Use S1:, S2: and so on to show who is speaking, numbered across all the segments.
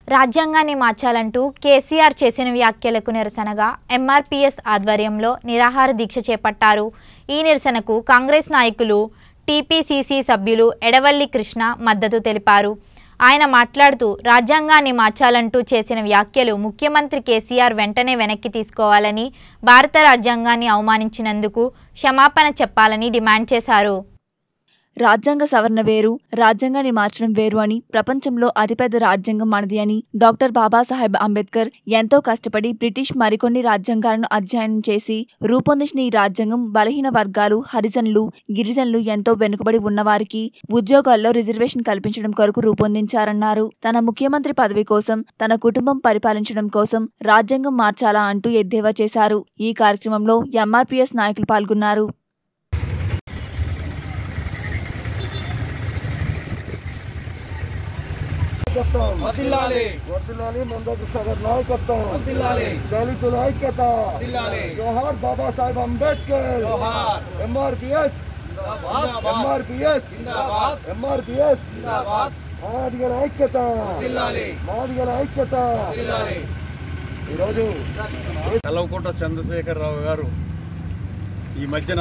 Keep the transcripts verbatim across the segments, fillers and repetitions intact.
S1: రాజ్యాంగాన్ని మార్చాలంటూ కేసీఆర్ చేసిన వ్యాఖ్యలకు నిరసనగా ఎంఆర్పీఎస్ ఆధ్వర్యంలో నిరాహార దీక్ష చేపట్టారు. ఈ నిరసనకు కాంగ్రెస్ నాయకులు, టీపీసీసీ సభ్యులు ఎడవల్లి కృష్ణ మద్దతు తెలిపారు. ఆయన మాట్లాడుతూ రాజ్యాంగాన్ని మార్చాలంటూ చేసిన వ్యాఖ్యలు ముఖ్యమంత్రి కేసీఆర్ వెంటనే వెనక్కి తీసుకోవాలని, భారత రాజ్యాంగాన్ని అవమానించినందుకు క్షమాపణ చెప్పాలని డిమాండ్ చేశారు.
S2: రాజ్యాంగ సవరణ వేరు, రాజ్యాంగాన్ని మార్చడం వేరు అని, ప్రపంచంలో అతిపెద్ద రాజ్యాంగం మనది అని డాక్టర్ బాబాసాహెబ్ అంబేద్కర్ ఎంతో కష్టపడి బ్రిటిష్ మరికొన్ని రాజ్యాంగాలను అధ్యయనం చేసి రూపొందించిన ఈ రాజ్యాంగం బలహీన వర్గాలు, హరిజనులు, గిరిజనులు ఎంతో వెనుకబడి ఉన్నవారికి ఉద్యోగాల్లో రిజర్వేషన్ కల్పించడం కొరకు రూపొందించారన్నారు. తన ముఖ్యమంత్రి పదవి కోసం, తన కుటుంబం పరిపాలించడం కోసం రాజ్యాంగం మార్చాలా అంటూ ఎద్దేవా చేశారు. ఈ కార్యక్రమంలో ఎంఆర్పీఎస్ నాయకులు పాల్గొన్నారు.
S3: దళితుల ఐక్యత, జోహార్ బాబాసాహెబ్ అంబేద్కర్, ఎంఆర్పీఎస్ ఎంఆర్పీఎస్ ఎంఆర్పీఎస్ మాదిగల ఐక్యత, మాదిగల ఐక్యత. ఈరోజు
S4: కల్వకుంట్ల చంద్రశేఖరరావు గారు ఈ మధ్యన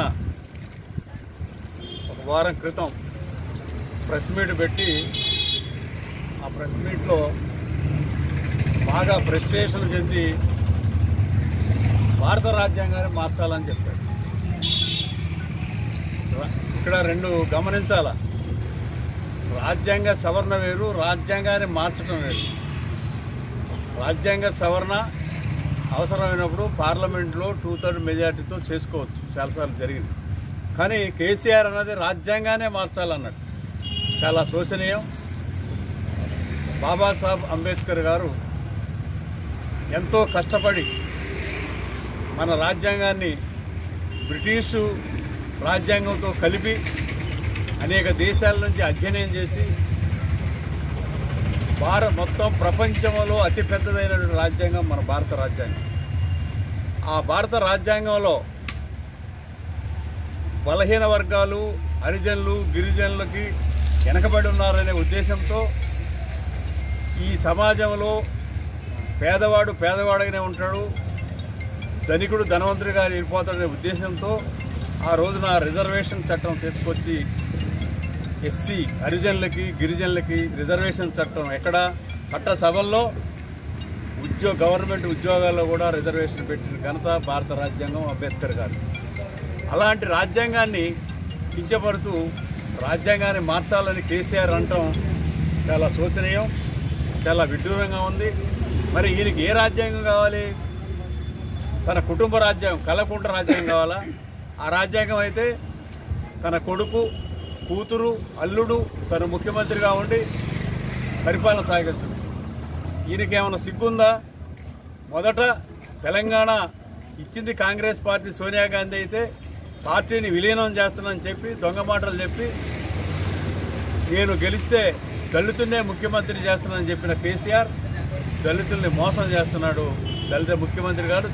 S4: ఒక వారం క్రితం ప్రెస్ మీట్ పెట్టి ఆ ప్రెస్ మీట్లో బాగా ఫ్రస్ట్రేషన్ చెంది భారత రాజ్యాంగాన్ని మార్చాలని చెప్పాడు. ఇక్కడ రెండు గమనించాల, రాజ్యాంగ సవరణ వేరు, రాజ్యాంగాన్ని మార్చడం వేరు. రాజ్యాంగ సవరణ అవసరమైనప్పుడు పార్లమెంట్లో టూ థర్డ్ మెజార్టీతో చేసుకోవచ్చు, చాలాసార్లు జరిగింది. కానీ కేసీఆర్ అన్నది రాజ్యాంగానే మార్చాలన్నట్టు చాలా శోచనీయం. బాబాసాహెబ్ అంబేద్కర్ గారు ఎంతో కష్టపడి మన రాజ్యాంగాన్ని బ్రిటిషు రాజ్యాంగంతో కలిపి అనేక దేశాల నుంచి అధ్యయనం చేసి భారత మొత్తం ప్రపంచంలో అతిపెద్దదైనటువంటి రాజ్యాంగం మన భారత రాజ్యాంగం. ఆ భారత రాజ్యాంగంలో బలహీన వర్గాలు, హరిజనులు, గిరిజనులకి వెనకబడి ఉన్నారనే ఉద్దేశంతో ఈ సమాజంలో పేదవాడు పేదవాడిగానే ఉంటాడు, ధనికుడు ధనవంతుడిగా వెళ్ళిపోతాడనే ఉద్దేశంతో ఆ రోజున రిజర్వేషన్ చట్టం తీసుకొచ్చి ఎస్సీ హరిజనులకి, గిరిజనులకి రిజర్వేషన్ చట్టం ఎక్కడ చట్టసభల్లో ఉద్యోగ గవర్నమెంట్ ఉద్యోగాల్లో కూడా రిజర్వేషన్ పెట్టిన ఘనత భారత రాజ్యాంగం అంబేద్కర్ గారు. అలాంటి రాజ్యాంగాన్ని కించపడుతూ రాజ్యాంగాన్ని మార్చాలని కేసీఆర్ అనటం చాలా శోచనీయం, చాలా విడ్డూరంగా ఉంది. మరి ఈయనకి ఏ రాజ్యాంగం కావాలి? తన కుటుంబ రాజ్యాంగం, కల్వకుంట్ల రాజ్యాంగం కావాలా? ఆ రాజ్యాంగం అయితే తన కొడుకు, కూతురు, అల్లుడు తను ముఖ్యమంత్రిగా ఉండి పరిపాలన సాగిస్తుంది. ఈయనకేమైనా సిగ్గుందా? మొదట తెలంగాణ ఇచ్చింది కాంగ్రెస్ పార్టీ, సోనియా గాంధీ అయితే పార్టీని విలీనం చేస్తానని చెప్పి దొంగ మాటలు చెప్పి నేను గెలిస్తే దళితున్నే ముఖ్యమంత్రి చేస్తున్నానని చెప్పిన కేసీఆర్ దళితుల్ని మోసం చేస్తున్నాడు. దళిత ముఖ్యమంత్రి గారు